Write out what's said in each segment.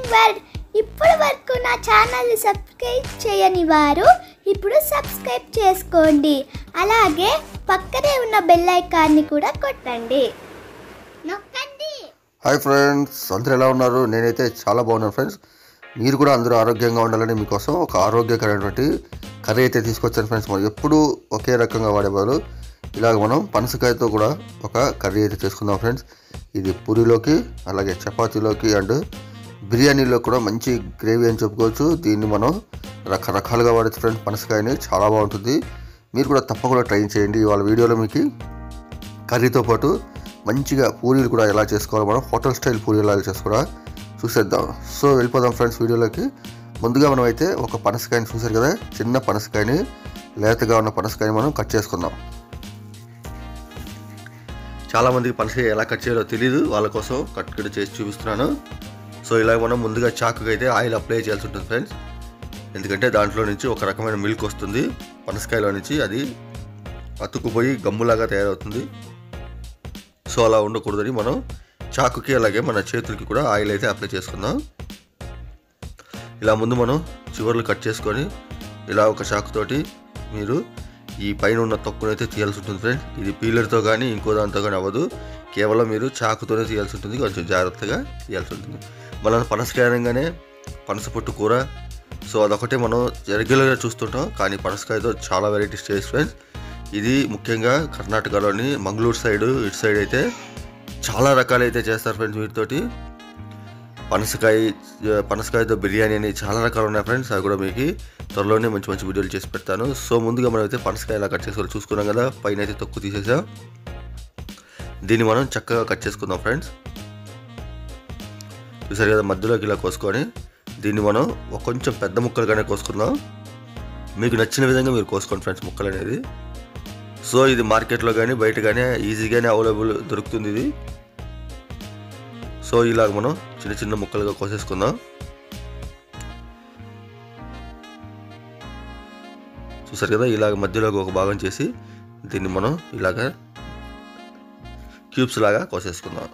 Cooking world. ఇప్పటి వరకు నా ఛానల్ని సబ్స్క్రైబ్ చేయని వారు ఇప్పుడు సబ్స్క్రైబ్ చేసుకోండి. అలాగే పక్కనే ఉన్న బెల్ ఐకాన్ని కూడా కొట్టండి, నొక్కండి. హాయ్ ఫ్రెండ్స్, అందరూ ఎలా ఉన్నారు? నేనైతే చాలా బాగున్నాను ఫ్రెండ్స్. మీరు కూడా అందరూ ఆరోగ్యంగా ఉండాలని మీకోసం ఒక ఆరోగ్యకరమైనటువంటి కర్రీ అయితే తీసుకొచ్చాను ఫ్రెండ్స్. మనం ఎప్పుడూ ఒకే రకంగా వాడే బదులు ఇలాగ మనం పనసకాయతో కూడా ఒక కర్రీ అయితే చేసుకుందాం ఫ్రెండ్స్. ఇది పూరీలోకి, అలాగే చపాతీలోకి అండ్ బిర్యానీలో కూడా మంచి గ్రేవీ అని చెప్పుకోవచ్చు. దీన్ని మనం రకరకాలుగా వాడచ్చు ఫ్రెండ్స్. పనసకాయని చాలా బాగుంటుంది. మీరు కూడా తప్పకుండా ట్రై చేయండి. ఇవాళ వీడియోలో మీకు కర్రీతో పాటు మంచిగా పూరీలు కూడా ఎలా చేసుకోవాలో, మనం హోటల్ స్టైల్ పూరీలు ఎలా చేసుకోవాలో చూసేద్దాం. సో వెళ్ళిపోదాం ఫ్రెండ్స్ వీడియోలోకి. ముందుగా మనం అయితే ఒక పనసకాయని చూసారు కదా, చిన్న పనసకాయని, లేతగా ఉన్న పనసకాయని మనం కట్ చేసుకుందాం. చాలామందికి పనసకాయ ఎలా కట్ చేయాలో తెలియదు, వాళ్ళ కోసం కట్ చేసి చూపిస్తున్నాను. సో ఇలా మనం ముందుగా చాకుకి అయితే ఆయిల్ అప్లై చేయాల్సి ఉంటుంది ఫ్రెండ్స్. ఎందుకంటే దాంట్లో నుంచి ఒక రకమైన మిల్క్ వస్తుంది పనసకాయలో నుంచి, అది అతుక్కుపోయి గమ్ములాగా తయారవుతుంది. సో అలా ఉండకూడదని మనం చాకుకి అలాగే మన చేతులకి కూడా ఆయిల్ అయితే అప్లై చేసుకుందాం. ఇలా ముందు మనం చివర్లు కట్ చేసుకొని ఇలా ఒక చాకుతోటి మీరు ఈ పైన ఉన్న తొక్కును అయితే తీయాల్సి ఉంటుంది ఫ్రెండ్స్. ఇది పీలర్తో కానీ ఇంకో దాంతో కానీ అవ్వదు, కేవలం మీరు చాకుతోనే తీయాల్సి ఉంటుంది. కొంచెం జాగ్రత్తగా తీయాల్సి ఉంటుంది. మనం పనసకాయ అనగానే పనస పొట్టు కూర, సో అదొకటే మనం రెగ్యులర్గా చూస్తుంటాం. కానీ పనసకాయతో చాలా వెరైటీస్ చేయొచ్చు ఫ్రెండ్స్. ఇది ముఖ్యంగా కర్ణాటకలోని మంగళూరు సైడు, ఇటు సైడ్ అయితే చాలా రకాలైతే చేస్తారు ఫ్రెండ్స్. వీటితోటి పనసకాయతో బిర్యానీ అని చాలా రకాలు ఉన్నాయి ఫ్రెండ్స్. అవి కూడా మీకు త్వరలోనే మంచి మంచి వీడియోలు చేసి పెడతాను. సో ముందుగా మనం అయితే పనసకాయ ఎలా కట్ చేసుకోవాలి చూసుకున్నాం కదా. పైన అయితే తొక్కు తీసేసాం. దీన్ని మనం చక్కగా కట్ చేసుకుందాం ఫ్రెండ్స్. చూసారు కదా, మధ్యలోకి ఇలా కోసుకొని దీన్ని మనం కొంచెం పెద్ద ముక్కలుగానే కోసుకుందాం. మీకు నచ్చిన విధంగా మీరు కోసుకోండి ఫ్రెండ్స్ ముక్కలు అనేది. సో ఇది మార్కెట్లో కానీ బయట కానీ ఈజీగానే అవైలబుల్ దొరుకుతుంది ఇది. సో ఇలాగ మనం చిన్న చిన్న ముక్కలుగా కోసేసుకుందాం. చూసారు కదా, ఇలాగ మధ్యలోకి ఒక భాగం చేసి దీన్ని మనం ఇలాగ క్యూబ్స్ లాగా కోసేసుకుందాం.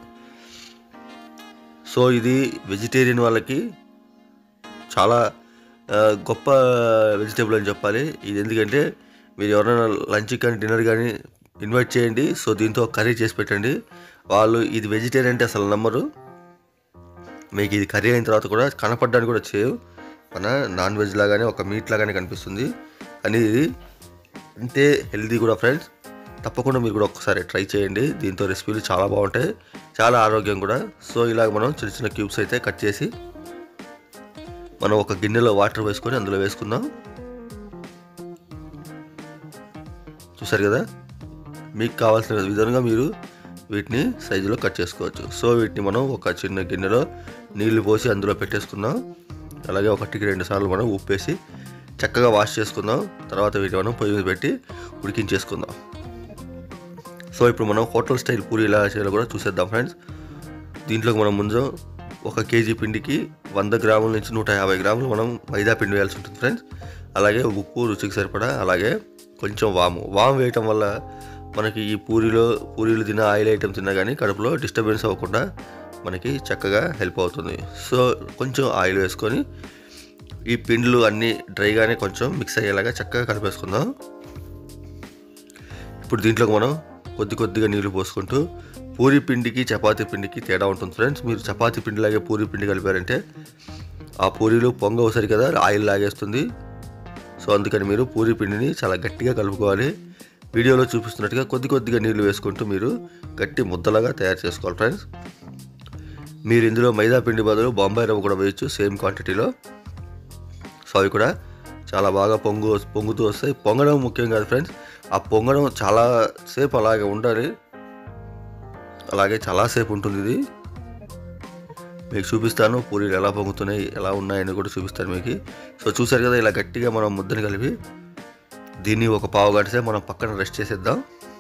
సో ఇది వెజిటేరియన్ వాళ్ళకి చాలా గొప్ప వెజిటేబుల్ అని చెప్పాలి. ఇది ఎందుకంటే మీరు ఎవరైనా లంచ్ కానీ డిన్నర్ కానీ ఇన్వైట్ చేయండి. సో దీంతో కర్రీ చేసి పెట్టండి. వాళ్ళు ఇది వెజిటేరియన్ అంటే అసలు నమ్మరు. మీకు ఇది కర్రీ అయిన తర్వాత కూడా కనపడడానికి కూడా చేయవు, మన నాన్ వెజ్ లాగానే ఒక మీట్ లాగానే కనిపిస్తుంది. కానీ ఇది అంతే హెల్దీ కూడా ఫ్రెండ్స్. తప్పకుండా మీరు కూడా ఒక్కసారి ట్రై చేయండి. దీంతో రెసిపీలు చాలా బాగుంటాయి, చాలా ఆరోగ్యం కూడా. సో ఇలాగ మనం చిన్న చిన్న క్యూబ్స్ అయితే కట్ చేసి మనం ఒక గిన్నెలో వాటర్ వేసుకొని అందులో వేసుకుందాం. చూసారు కదా, మీకు కావాల్సిన విధంగా మీరు వీటిని సైజులో కట్ చేసుకోవచ్చు. సో వీటిని మనం ఒక చిన్న గిన్నెలో నీళ్లు పోసి అందులో పెట్టేసుకుందాం. అలాగే 1-2 సార్లు మనం ఉప్పేసి చక్కగా వాష్ చేసుకుందాం. తర్వాత వీటిని మనం పొయ్యి మీద పెట్టి ఉడికించేసుకుందాం. సో ఇప్పుడు మనం హోటల్ స్టైల్ పూరి ఎలా చేయాలో కూడా చూసేద్దాం ఫ్రెండ్స్. దీంట్లోకి మనం ముందు 1 కేజీ పిండికి 100 గ్రాముల నుంచి 150 గ్రాములు మనం మైదా పిండి వేయాల్సి ఉంటుంది ఫ్రెండ్స్. అలాగే ఉప్పు రుచికి సరిపడా, అలాగే కొంచెం వాము వేయటం వల్ల మనకి ఈ పూరీలు తిన్న ఆయిల్ ఐటమ్ తిన్నా కానీ కడుపులో డిస్టర్బెన్స్ అవ్వకుండా మనకి చక్కగా హెల్ప్ అవుతుంది. సో కొంచెం ఆయిల్ వేసుకొని ఈ పిండిలు అన్నీ డ్రైగానే కొంచెం మిక్స్ అయ్యేలాగా చక్కగా కలిపేసుకుందాం. ఇప్పుడు దీంట్లోకి మనం కొద్దిగా నీళ్లు పోసుకుంటూ, పూరీ పిండికి చపాతీ పిండికి తేడా ఉంటుంది ఫ్రెండ్స్. మీరు చపాతీ పిండిలాగే పూరీ పిండి కలిపారంటే ఆ పూరీలు పొంగవు సరి కదా, ఆయిల్ లాగేస్తుంది. సో అందుకని మీరు పూరీ పిండిని చాలా గట్టిగా కలుపుకోవాలి. వీడియోలో చూపిస్తున్నట్టుగా కొద్దిగా నీళ్లు వేసుకుంటూ మీరు గట్టి ముద్దలాగా తయారు చేసుకోవాలి ఫ్రెండ్స్. మీరు ఇందులో మైదా పిండి బదులు బొంబాయి రవ్వ కూడా వేయచ్చు సేమ్ క్వాంటిటీలో. సో అవి కూడా చాలా బాగా పొంగుతూ వస్తాయి. పొంగడం ముఖ్యం కాదు ఫ్రెండ్స్, ఆ పొంగడం చాలాసేపు అలాగే ఉండాలి. అలాగే చాలాసేపు ఉంటుంది ఇది. మీకు చూపిస్తాను పూరీలు ఎలా పొంగుతున్నాయి, ఎలా ఉన్నాయని కూడా చూపిస్తాను మీకు. సో చూసారు కదా, ఇలా గట్టిగా మనం ముద్దని కలిపి దీన్ని ఒక పావు గంట సేపు మనం పక్కన రెస్ట్ చేసేద్దాం.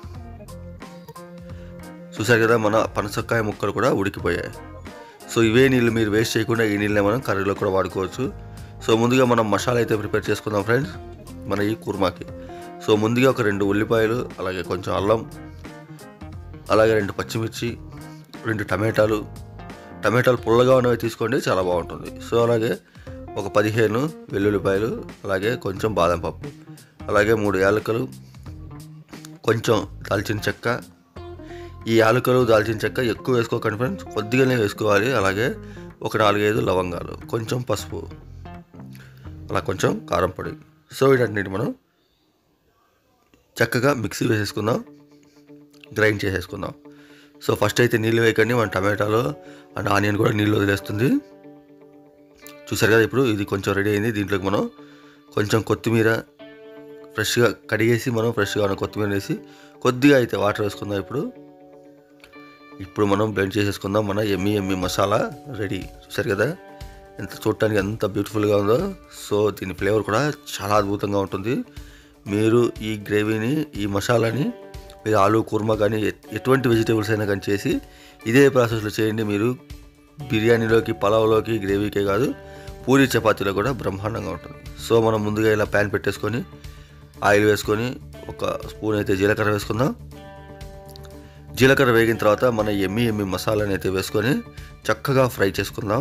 చూసారు కదా, మన పనసకాయ ముక్కలు కూడా ఉడికిపోయాయి. సో ఇవే నీళ్ళు మీరు వేస్ట్ చేయకుండా ఈ నీళ్ళనే మనం కర్రీలో కూడా వాడుకోవచ్చు. సో ముందుగా మనం మసాలా అయితే ప్రిపేర్ చేసుకుందాం ఫ్రెండ్స్ మన ఈ కుర్మాకి. సో ముందుగా ఒక 2 ఉల్లిపాయలు, అలాగే కొంచెం అల్లం, అలాగే 2 పచ్చిమిర్చి, 2 టమాటాలు, టమాటాలు పుల్లగా ఉన్నవి తీసుకోండి, చాలా బాగుంటుంది. సో అలాగే ఒక 15 వెల్లుల్లిపాయలు, అలాగే కొంచెం బాదం పప్పు, అలాగే 3 యాలకులు, కొంచెం దాల్చిన చెక్క. ఈ యాలకులు దాల్చిన చెక్క ఎక్కువ వేసుకోకండి ఫ్రెండ్స్, కొద్దిగానే వేసుకోవాలి. అలాగే ఒక 4-5 లవంగాలు, కొంచెం పసుపు, అలా కొంచెం కారం పొడి. సో వీటన్నిటి మనం చక్కగా మిక్సీ వేసేసుకుందాం, గ్రైండ్ చేసేసుకుందాం. సో ఫస్ట్ అయితే నీళ్ళు వేయకండి, మన టమాటాలో అండ్ ఆనియన్ కూడా నీళ్ళు వదిలేస్తుంది. చూసారు కదా, ఇప్పుడు ఇది కొంచెం రెడీ అయింది. దీంట్లోకి మనం కొంచెం కొత్తిమీర ఫ్రెష్గా కడిగేసి మనం ఫ్రెష్గా ఉన్న కొత్తిమీర వేసి కొద్దిగా అయితే వాటర్ వేసుకుందాం. ఇప్పుడు మనం బ్లెండ్ చేసేసుకుందాం. మన ఎమ్మి మసాలా రెడీ. చూసారు కదా ఎంత చూడటానికి ఎంత బ్యూటిఫుల్గా ఉందో. సో దీని ఫ్లేవర్ కూడా చాలా అద్భుతంగా ఉంటుంది. మీరు ఈ గ్రేవీని, ఈ మసాలాని మీరు ఆలు కుర్మా కానీ ఎటువంటి వెజిటేబుల్స్ అయినా కానీ చేసి ఇదే ప్రాసెస్లో చేయండి. మీరు బిర్యానీలోకి, పలావ్లోకి, గ్రేవీకే కాదు పూరి చపాతీలో కూడా బ్రహ్మాండంగా ఉంటుంది. సో మనం ముందుగా ఇలా ప్యాన్ పెట్టేసుకొని ఆయిల్ వేసుకొని ఒక స్పూన్ అయితే జీలకర్ర వేసుకుందాం. జీలకర్ర వేగిన తర్వాత మన ఎమ్మి మసాలాని అయితే వేసుకొని చక్కగా ఫ్రై చేసుకుందాం.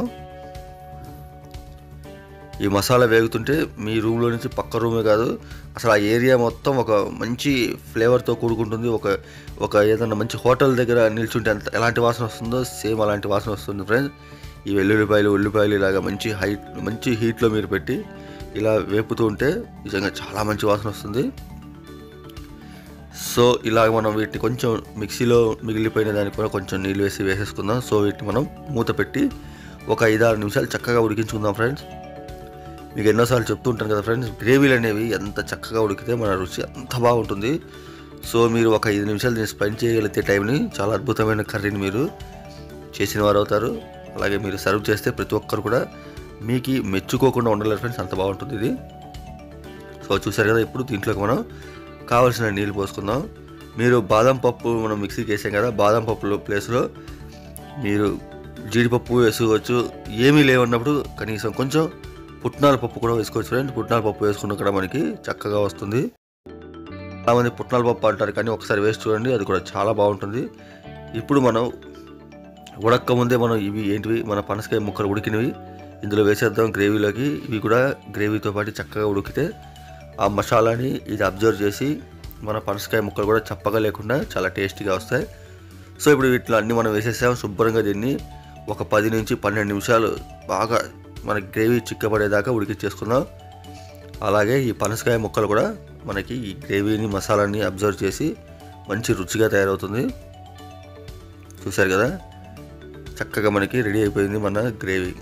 ఈ మసాలా వేగుతుంటే మీ రూమ్లో నుంచి పక్క రూమే కాదు, అసలు ఆ ఏరియా మొత్తం ఒక మంచి ఫ్లేవర్తో కూడుకుంటుంది. ఒక ఏదన్నా మంచి హోటల్ దగ్గర నిల్చుంటే ఎలాంటి వాసన వస్తుందో సేమ్ అలాంటి వాసన వస్తుంది ఫ్రెండ్స్. ఈ వెల్లుల్లిపాయలు, ఉల్లిపాయలు ఇలాగ మంచి హీట్లో మీరు పెట్టి ఇలా వేపుతూ ఉంటే నిజంగా చాలా మంచి వాసన వస్తుంది. సో ఇలాగ మనం వీటిని కొంచెం మిక్సీలో మిగిలిపోయిన దానికి కూడా కొంచెం నీళ్ళు వేసేసుకుందాం. సో వీటిని మనం మూత పెట్టి ఒక 5-6 నిమిషాలు చక్కగా ఉడికించుకుందాం ఫ్రెండ్స్. మీకు ఎన్నోసార్లు చెప్తూ ఉంటాను కదా ఫ్రెండ్స్, గ్రేవీలు అనేవి ఎంత చక్కగా ఉడికితే మన రుచి అంత బాగుంటుంది. సో మీరు ఒక 5 నిమిషాలు దీన్ని స్పెండ్ చేయగలిగితే టైంని, చాలా అద్భుతమైన కర్రీని మీరు చేసిన వారు అవుతారు. అలాగే మీరు సర్వ్ చేస్తే ప్రతి ఒక్కరు కూడా మీకు మెచ్చుకోకుండా ఉండలేరు ఫ్రెండ్స్, అంత బాగుంటుంది ఇది. సో చూసారు కదా, ఇప్పుడు దీంట్లోకి మనం కావాల్సిన నీళ్ళు పోసుకుందాం. మీరు బాదం పప్పు మనం మిక్సీకి వేసాం కదా, బాదం పప్పు ప్లేస్లో మీరు జీడిపప్పు వేసుకోవచ్చు. ఏమీ లేవన్నప్పుడు కనీసం కొంచెం పుట్నాల పప్పు కూడా వేసుకోవచ్చు ఫ్రెండ్స్. పుట్నాల పప్పు వేసుకున్న కూడా మనకి చక్కగా వస్తుంది. చాలామంది పుట్నాల పప్పు అంటారు, కానీ ఒకసారి వేసి చూడండి, అది కూడా చాలా బాగుంటుంది. ఇప్పుడు మనం ఉడక్క ముందే మనం ఏంటివి మన పనసకాయ ముక్కలు ఉడికినవి ఇందులో వేసేద్దాం గ్రేవీలోకి. ఇవి కూడా గ్రేవీతో పాటు చక్కగా ఉడికితే ఆ మసాలాని ఇది అబ్జర్వ్ చేసి మన పనసకాయ ముక్కలు కూడా చప్పగా లేకుండా చాలా టేస్టీగా వస్తాయి. సో ఇప్పుడు వీటిలో అన్నీ మనం వేసేసాం. శుభ్రంగా దీన్ని ఒక 10 నుంచి 12 నిమిషాలు బాగా మన గ్రేవీ చిక్కబడేదాకా ఉడికించేసుకుందాం. అలాగే ఈ పనసకాయ ముక్కలు కూడా మనకి ఈ గ్రేవీని, మసాలాని అబ్జర్వ్ చేసి మంచి రుచిగా తయారవుతుంది. చూసారు కదా, చక్కగా మనకి రెడీ అయిపోయింది మన గ్రేవీ.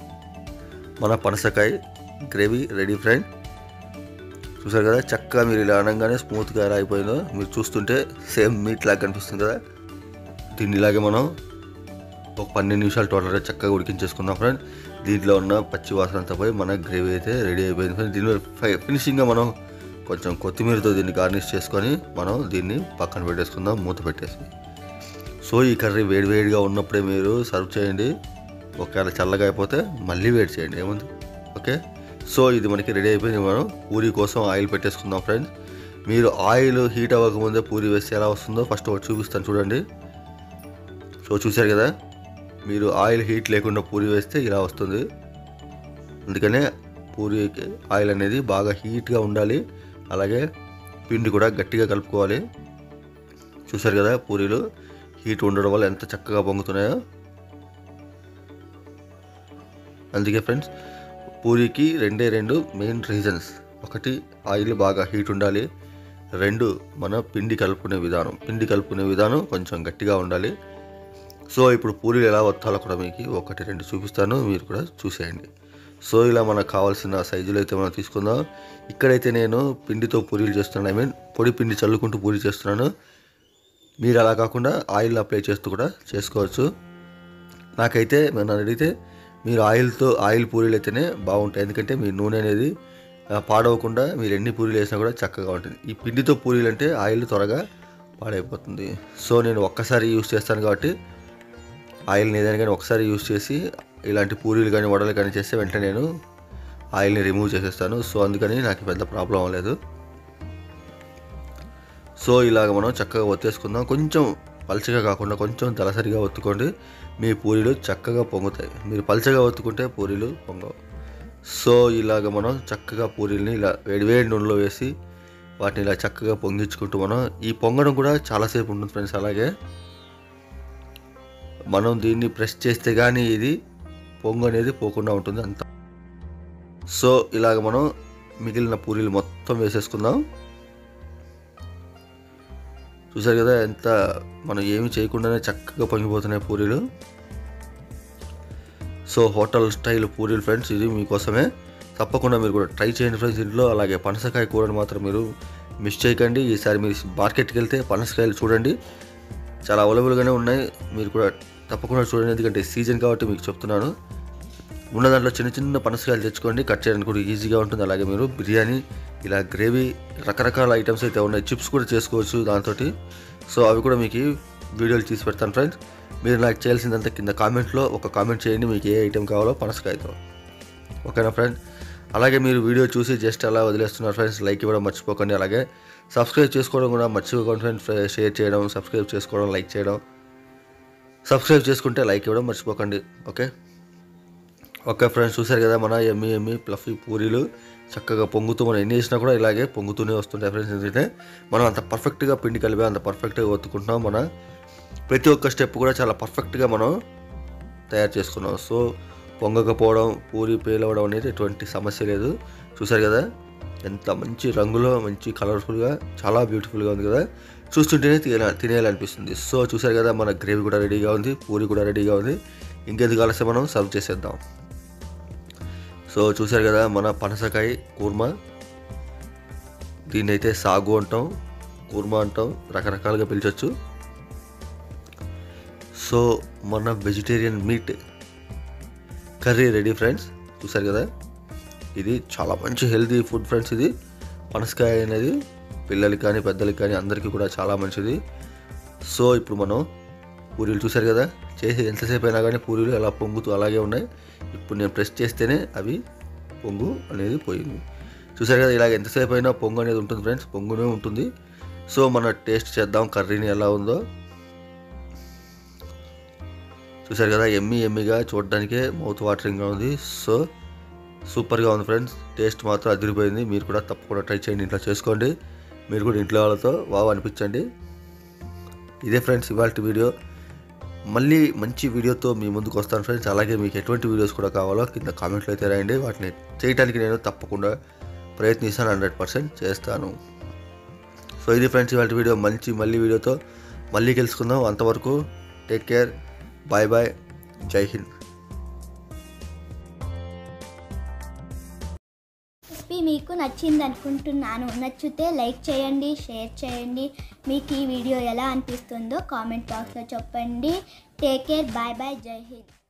మన పనసకాయ గ్రేవీ రెడీ ఫ్రెండ్. చూసారు కదా, చక్కగా మీరు ఇలా అనగానే స్మూత్గా ఎలా అయిపోయిందో మీరు చూస్తుంటే సేమ్ మీట్ లాగా కనిపిస్తుంది కదా. దీన్ని ఇలాగే మనం ఒక 12 నిమిషాలు టోటల్గా చక్కగా ఉడికించేసుకుందాం ఫ్రెండ్. దీంట్లో ఉన్న పచ్చి వాసన అంతా పోయి మన గ్రేవీ అయితే రెడీ అయిపోయింది ఫ్రెండ్. దీనిలో ఫినిషింగ్గా మనం కొంచెం కొత్తిమీరతో దీన్ని గార్నిష్ చేసుకొని మనం దీన్ని పక్కన పెట్టేసుకుందాం, మూత పెట్టేసి. సో ఈ కర్రీ వేడివేడిగా ఉన్నప్పుడే మీరు సర్వ్ చేయండి. ఒకవేళ చల్లగా అయిపోతే మళ్ళీ వేడి చేయండి, ఏముంది. ఓకే, సో ఇది మనకి రెడీ అయిపోయింది. మనం పూరి కోసం ఆయిల్ పెట్టేసుకుందాం ఫ్రెండ్స్. మీరు ఆయిల్ హీట్ అవ్వకముందే పూరి వేస్తే ఎలా వస్తుందో ఫస్ట్ ఒకటి చూపిస్తాను చూడండి. సో చూసారు కదా, మీరు ఆయిల్ హీట్ లేకుండా పూరి వేస్తే ఇలా వస్తుంది. అందుకనే పూరికి ఆయిల్ అనేది బాగా హీట్గా ఉండాలి. అలాగే పిండి కూడా గట్టిగా కలుపుకోవాలి. చూసారు కదా, పూరీలు హీట్ ఉండడం వల్ల ఎంత చక్కగా పొంగుతున్నాయో. అందుకే ఫ్రెండ్స్, పూరికి 2 మెయిన్ రీజన్స్. ఒకటి ఆయిల్ బాగా హీట్ ఉండాలి, 2 మన పిండి కలుపుకునే విధానం కొంచెం గట్టిగా ఉండాలి. సో ఇప్పుడు పూరీలు ఎలా వత్తాలో కూడా మీకు 1-2 చూపిస్తాను, మీరు కూడా చూసేయండి. సో ఇలా మనకు కావాల్సిన సైజులో అయితే మనం తీసుకుందాం. ఇక్కడైతే నేను పిండితో పూరీలు చేస్తున్నాను, పొడి పిండి చల్లుకుంటూ పూరీ చేస్తున్నాను. మీరు అలా కాకుండా ఆయిల్ అప్లై చేస్తూ కూడా చేసుకోవచ్చు. నాకైతే నన్ను అడిగితే మీరు ఆయిల్ పూరీలు అయితేనే బాగుంటాయి. ఎందుకంటే మీ నూనె అనేది పాడవకుండా మీరు ఎన్ని పూరీలు వేసినా కూడా చక్కగా ఉంటుంది. ఈ పిండితో పూరీలు అంటే ఆయిల్ త్వరగా పాడైపోతుంది. సో నేను ఒక్కసారి యూజ్ చేస్తాను కాబట్టి ఆయిల్ని ఏదైనా కానీ ఒకసారి యూజ్ చేసి ఇలాంటి పూరీలు కానీ వడలు కానీ చేస్తే వెంటనే నేను ఆయిల్ని రిమూవ్ చేసేస్తాను. సో అందుకని నాకు పెద్ద ప్రాబ్లం అవ్వలేదు. సో ఇలాగ మనం చక్కగా ఒత్తేసుకుందాం. కొంచెం పల్చగా కాకుండా కొంచెం దళసరిగా ఒత్తుకోండి, మీ పూరీలు చక్కగా పొంగుతాయి. మీరు పల్చగా ఒత్తుకుంటే పూరీలు పొంగవు. సో ఇలాగ మనం చక్కగా పూరీలని ఇలా వేడివేడి నూనెలో వేసి వాటిని ఇలా చక్కగా పొంగించుకుంటూ మనం ఈ పొంగడం కూడా చాలాసేపు ఉంటుంది ఫ్రెండ్స్. అలాగే మనం దీన్ని ప్రెస్ చేస్తే కానీ ఇది పొంగు అనేది పోకుండా ఉంటుంది అంత. సో ఇలాగ మనం మిగిలిన పూరీలు మొత్తం వేసేసుకుందాం. చూసారు కదా ఎంత మనం ఏమి చేయకుండానే చక్కగా పొంగిపోతున్నాయి పూరీలు. సో హోటల్ స్టైల్ పూరీలు ఫ్రెండ్స్, ఇది మీకోసమే. తప్పకుండా మీరు కూడా ట్రై చేయండి ఫ్రెండ్స్ ఇంట్లో. అలాగే పనసకాయ కూరని మాత్రం మీరు మిస్ చేయకండి. ఈసారి మీరు మార్కెట్కి వెళ్తే పనసకాయలు చూడండి, చాలా అవైలబుల్గానే ఉన్నాయి. మీరు కూడా తప్పకుండా చూడండి, ఎందుకంటే సీజన్ కాబట్టి మీకు చెప్తున్నాను. ఉన్న దాంట్లో చిన్న చిన్న పనసకాయలు తెచ్చుకోండి, కట్ చేయడానికి కూడా ఈజీగా ఉంటుంది. అలాగే మీరు బిర్యానీ, ఇలా గ్రేవీ, రకరకాల ఐటమ్స్ అయితే ఉన్నాయి. చిప్స్ కూడా చేసుకోవచ్చు దాంతో. సో అవి కూడా మీకు వీడియోలు తీసి పెడతాను ఫ్రెండ్స్. మీరు నాకు చేయాల్సిందంతా కింద కామెంట్లో ఒక కామెంట్ చేయండి, మీకు ఏ ఐటెం కావాలో పనసకాయతో. ఓకేనా ఫ్రెండ్స్? అలాగే మీరు వీడియో చూసి జస్ట్ అలా వదిలేస్తున్నారు ఫ్రెండ్స్, లైక్ ఇవ్వడం మర్చిపోకండి. అలాగే సబ్స్క్రైబ్ చేసుకోవడం కూడా మర్చిపోకండి ఫ్రెండ్స్. షేర్ చేయడం, సబ్స్క్రైబ్ చేసుకోవడం, లైక్ చేయడం. సబ్స్క్రైబ్ చేసుకుంటే లైక్ ఇవ్వడం మర్చిపోకండి. ఓకే ఫ్రెండ్స్, చూసారు కదా మన ఎమ్మి ప్లఫీ పూరీలు చక్కగా పొంగుతూ, మనం ఎన్ని వేసినా కూడా ఇలాగే పొంగుతూనే వస్తుంటాయి ఫ్రెండ్స్. ఎందుకంటే మనం అంత పర్ఫెక్ట్గా పిండి కలిపి అంత పర్ఫెక్ట్గా ఒత్తుకుంటున్నాం. మన ప్రతి ఒక్క స్టెప్ కూడా చాలా పర్ఫెక్ట్గా మనం తయారు చేసుకున్నాం. సో పొంగకపోవడం, పూరి పేలవడం అనేది ఎటువంటి సమస్య లేదు. చూసారు కదా ఎంత మంచి రంగులో, మంచి కలర్ఫుల్గా, చాలా బ్యూటిఫుల్గా ఉంది కదా, చూస్తుంటేనే తినేయాలనిపిస్తుంది. సో చూసారు కదా మన గ్రేవీ కూడా రెడీగా ఉంది, పూరి కూడా రెడీగా ఉంది. ఇంకెందుకు ఆలస్యం, మనం సర్వ్ చేసేద్దాం. సో చూసారు కదా మన పనసకాయ కూర్మా, దీన్ని అయితే సాగు అంటాం, కూర్మా అంటాం, రకరకాలుగా పిలిచొచ్చు. సో మన vegetarian meat curry ready friends. చూసారు కదా ఇది చాలా మంచి హెల్తీ ఫుడ్ ఫ్రెండ్స్. ఇది పనసకాయ అనేది పిల్లలకి కానీ పెద్దలకి కానీ అందరికీ కూడా చాలా మంచిది. సో ఇప్పుడు మనం పూరీలు చూసారు కదా, చేసి ఎంతసేపు అయినా కానీ పూరీలు ఎలా పొంగుతూ అలాగే ఉన్నాయి. ఇప్పుడు నేను ప్రెస్ చేస్తేనే అవి పొంగు అనేది పోయింది. చూసారు కదా ఇలాగ ఎంతసేపు అయినా పొంగు అనేది ఉంటుంది ఫ్రెండ్స్, పొంగునే ఉంటుంది. సో మన టేస్ట్ చేద్దాం కర్రీని ఎలా ఉందో. చూసారు కదా ఎమ్మిగా, చూడడానికే మౌత్ వాటరింగ్గా ఉంది. సో సూపర్గా ఉంది ఫ్రెండ్స్, టేస్ట్ మాత్రం అదిరిపోయింది. మీరు కూడా తప్పకుండా ట్రై చేయండి, ఇంట్లో చేసుకోండి. మీరు కూడా ఇంట్లో వాళ్ళతో వావ్ అనిపించండి. ఇదే ఫ్రెండ్స్ ఇవాళ వీడియో. మళ్ళీ మంచి వీడియోతో మీ ముందుకు వస్తాను ఫ్రెండ్స్. అలాగే మీకు ఎటువంటి వీడియోస్ కూడా కావాలో కింద కామెంట్లో అయితే రాయండి, వాటిని చేయడానికి నేను తప్పకుండా ప్రయత్నిస్తాను, 100% చేస్తాను. సో ఇది ఫ్రెండ్స్ ఇవాళ వీడియో. మళ్ళీ వీడియోతో మళ్ళీ కలుసుకుందాం. అంతవరకు టేక్ కేర్, బాయ్ బాయ్, జై హింద్. రెసిపీ మీకు నచ్చింది అనుకుంటున్నాను. నచ్చితే లైక్ చేయండి, షేర్ చేయండి. మీకు ఈ వీడియో ఎలా అనిపిస్తుందో కామెంట్ బాక్స్లో చెప్పండి. టేక్ కేర్, బాయ్ బాయ్, జై హింద్.